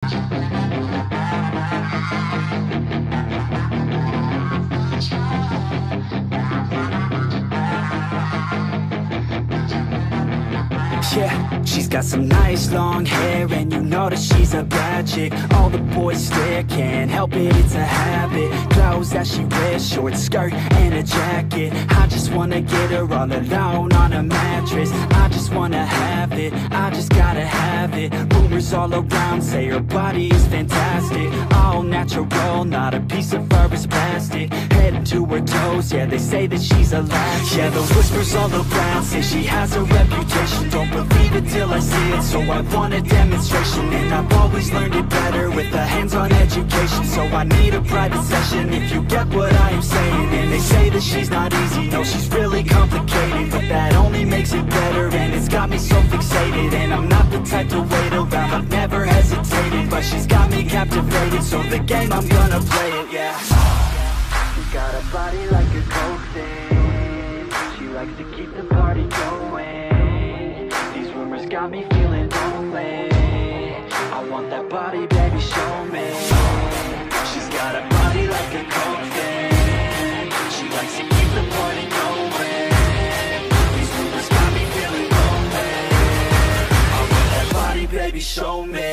Yeah, she's got some nice long hair, and you know that she's a bad chick. All the boys stare, can't help it, it's a habit. Clothes that she wears, short skirt and a jacket. I just wanna get her all alone on a mattress. I just wanna have it, I just gotta have it. Rumors all around say her body is fantastic. All natural, not a piece of fur is plastic. Head to her toes, yeah, they say that she's a latch. Yeah, the whispers all around say she has a reputation. Don't believe it till I see it, so I want a demonstration. And I've always learned it better with a hands-on education. So I need a private session if you get what I am saying. And they say that she's not easy, no, she's really complicated. But that only makes it better, and it's got me so fixated. And I'm not the type to wait around, I've never hesitated. But she's got me captivated, so the game, I'm gonna play it, yeah. She's got a body like a coke thing. She likes to keep the party going. These rumors got me feeling lonely. I want that body, baby, show me. She's got a body like a coke thing. She likes to keep the party going. These rumors got me feeling lonely. I want that body, baby, show me.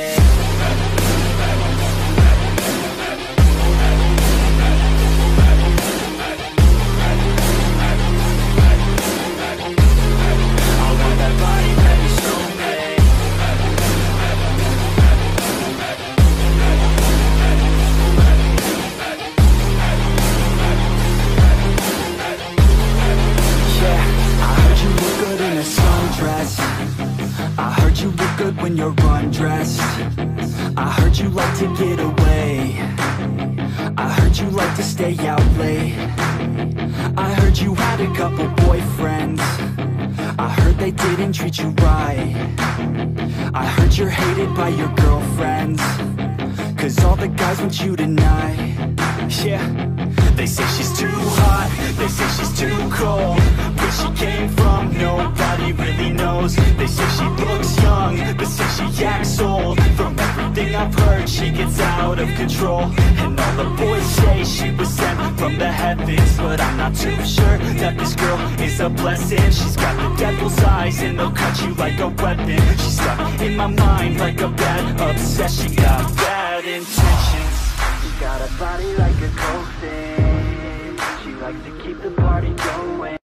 I heard you look good when you're undressed. I heard you like to get away. I heard you like to stay out late. I heard you had a couple boyfriends. I heard they didn't treat you right. I heard you're hated by your girlfriends, 'cause all the guys want you tonight. Yeah, they say she's too hot, they say she's too cold. Where she came from, nobody really knows. They say she looks young, but say she acts old. From everything I've heard, she gets out of control. And all the boys say she was sent from the heavens, but I'm not too sure that this girl is a blessing. She's got the devil's eyes, and they'll cut you like a weapon. She's stuck in my mind like a bad obsession. Got bad intentions. She's got a body like a coke thing. She likes to keep the party going.